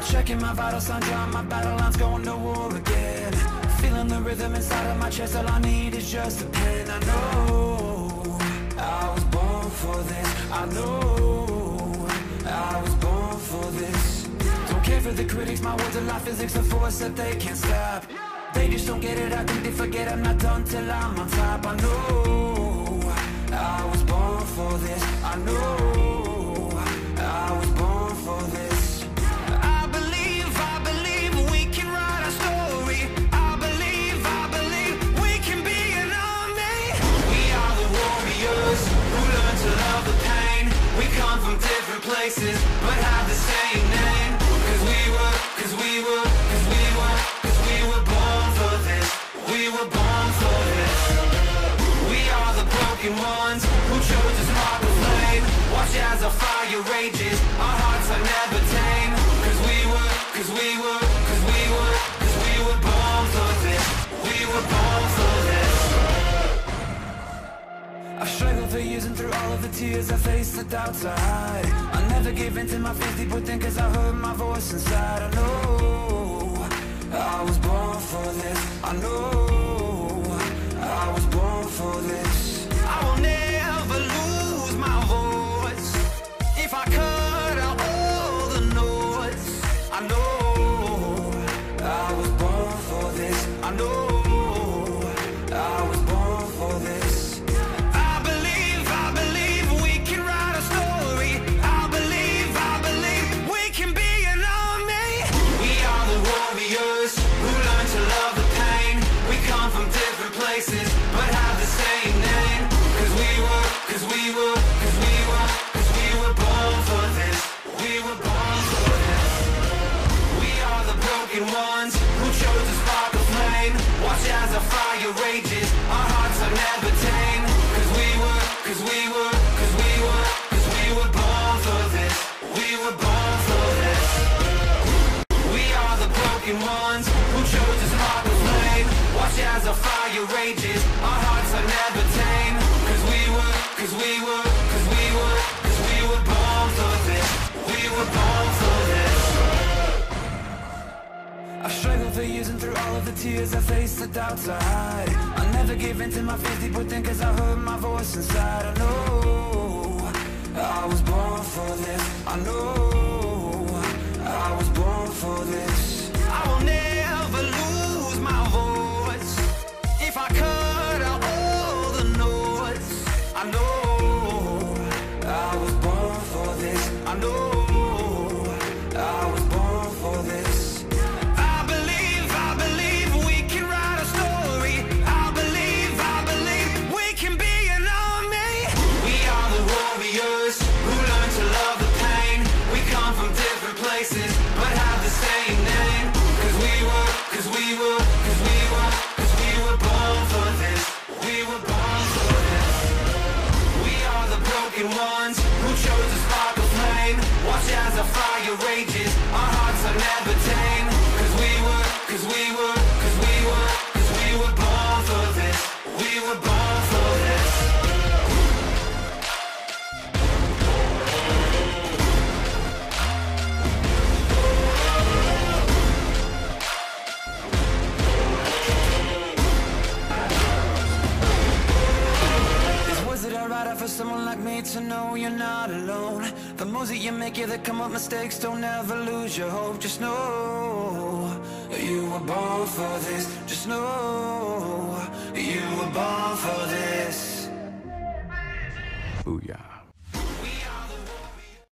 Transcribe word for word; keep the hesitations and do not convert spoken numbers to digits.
Checking my vital signs, drawing my battle lines, going to war again. Feeling the rhythm inside of my chest, all I need is just a pen. I know I was born for this. I know I was born for this. Don't care for the critics, my words are like physics, a force that they can't stop. They just don't get it, I think they forget I'm not done till I'm on top. I know I was born for this. I know I was born for this. I believe, I believe we can write our story. I believe, I believe we can be an army. We are the warriors who learn to love the pain. We come from different places but have the same name. Cause we were, cause we were, cause we were, cause we were born for this. We were born for this. We are the broken ones who chose to spark the flame. Watch as our fire rages, our hearts are never tame. Cause we were, cause we were, cause we were, cause we were born for this. We were born for this. I've struggled for years and through all of the tears I faced, the doubts I hide. I never gave in to my fears deep within, cause I heard my voice inside. I know I was born for this. I know I was born for this. I will never lose my voice if I cut out all the noise. I know I was born for this. I know I was born for this. I believe, I believe we can write a story. I believe, I believe we can be an army. We are the warriors who learn to love the pain. We come from different places but have the same name. Cause we were, cause we were, cause we were, cause we were born for this. We were born for this. We are the broken ones who chose to spark a flame. Watch as our fire rages, our hearts are never tame. Cause we were, cause we were, cause we were, cause we were born for this. We were born for this. We are the broken ones who chose to spark a flame. Watch as our fire rages, our hearts are never tame. Cause we were, cause we were, cause we were, cause we were born for this. We were born for this. I've struggled for years and through all of the tears I faced, the doubts I hide. I never gave in to my fears deep within, cause I heard my voice inside. I know I was born for this. I know I was born for this. I will never lose my voice if I cut out all the noise. I know I was born for this. I know I was born for this. I believe, I believe we can write a story. I believe, I believe we can be an army. We are the warriors who learn to love the pain. We come from different places but have the same name. Cause we were, cause we were, cause we were, cause we were born for this. We were born for this. We are the broken ones who chose to spark a flame. Watch as our fire rages, our hearts are never tame. Cause we were, cause we were, cause we were, cause we were born for this. We were born for this. For someone like me to know you're not alone. The moves that you make, yeah, that come up mistakes. Don't ever lose your hope. Just know you were born for this. Just know you were born for this. Booyah.